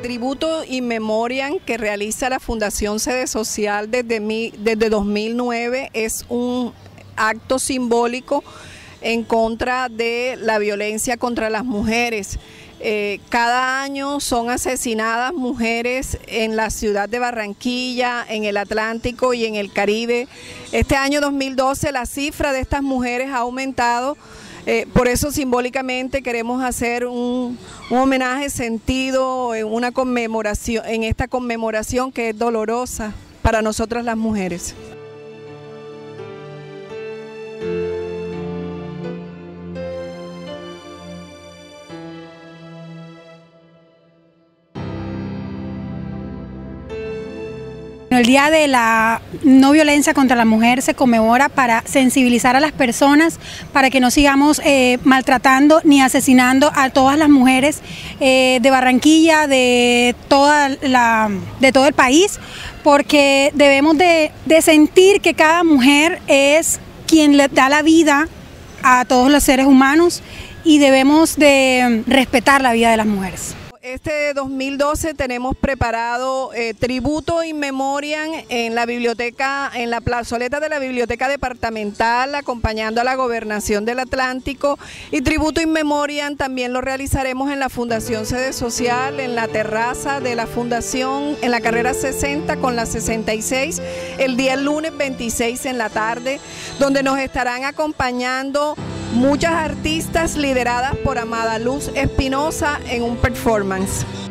Tributo in Memoriam que realiza la Fundación Sede Social desde 2009 es un acto simbólico en contra de la violencia contra las mujeres. Cada año son asesinadas mujeres en la ciudad de Barranquilla, en el Atlántico y en el Caribe. Este año 2012 la cifra de estas mujeres ha aumentado. Por eso simbólicamente queremos hacer un homenaje sentido en esta conmemoración que es dolorosa para nosotras las mujeres. El Día de la No Violencia contra la Mujer se conmemora para sensibilizar a las personas para que no sigamos maltratando ni asesinando a todas las mujeres de Barranquilla, de todo el país, porque debemos de sentir que cada mujer es quien le da la vida a todos los seres humanos y debemos de respetar la vida de las mujeres. Este 2012 tenemos preparado Tributo in Memoriam en la biblioteca, en la plazoleta de la Biblioteca Departamental, acompañando a la Gobernación del Atlántico, y Tributo in Memoriam también lo realizaremos en la Fundación Sede Social, en la terraza de la Fundación, en la carrera 60 con la 66, el día lunes 26 en la tarde, donde nos estarán acompañando muchas artistas lideradas por Amada Luz Espinosa en un performance.